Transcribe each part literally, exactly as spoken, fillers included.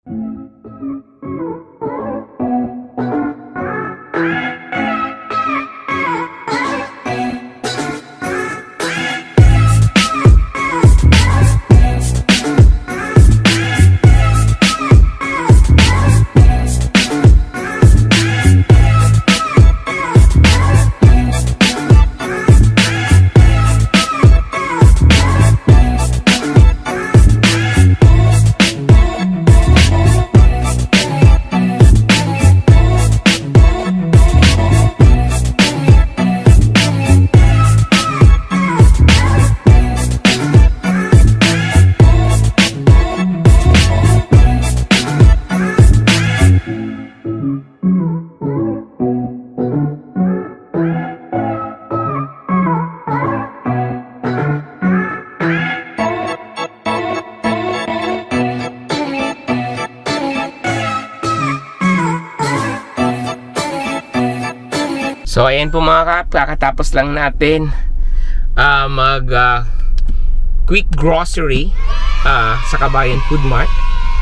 So ayan po mga kap, kakatapos lang natin uh, mag uh, quick grocery uh, sa Kabayan Food Mart.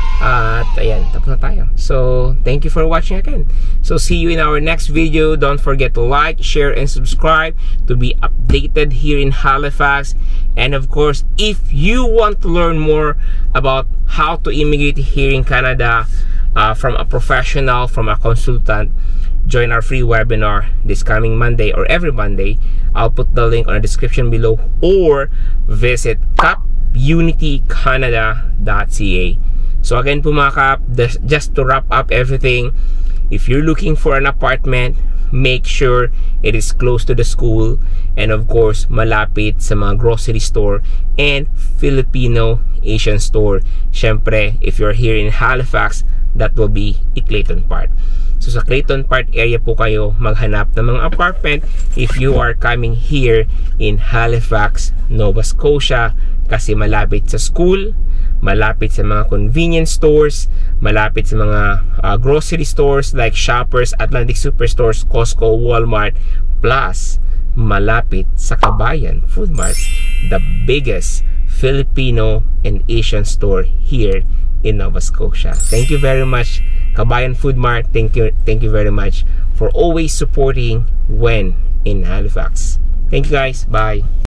Uh, at ayan, tapos na tayo. So thank you for watching again. So see you in our next video. Don't forget to like, share, and subscribe to be updated here in Halifax. And of course, if you want to learn more about how to immigrate here in Canada uh, from a professional, from a consultant, join our free webinar this coming Monday or every Monday. I'll put the link on the description below, or visit cap unity canada dot c a. So again po mga kap, just to wrap up everything, if you're looking for an apartment, make sure it is close to the school, and of course malapit sa mga grocery store and Filipino Asian store. Syempre, if you're here in Halifax, that will be i Clayton Park. So sa Clayton Park area po kayo maghanap ng mga apartment if you are coming here in Halifax, Nova Scotia, kasi malapit sa school, malapit sa mga convenience stores, malapit sa mga uh, grocery stores like Shoppers, Atlantic Superstores, Costco, Walmart, plus malapit sa Kabayan Food Mart, the biggest Filipino and Asian store here in Nova Scotia. Thank you very much, Kabayan Food Mart. Thank you, thank you very much for always supporting when in Halifax. Thank you guys. Bye.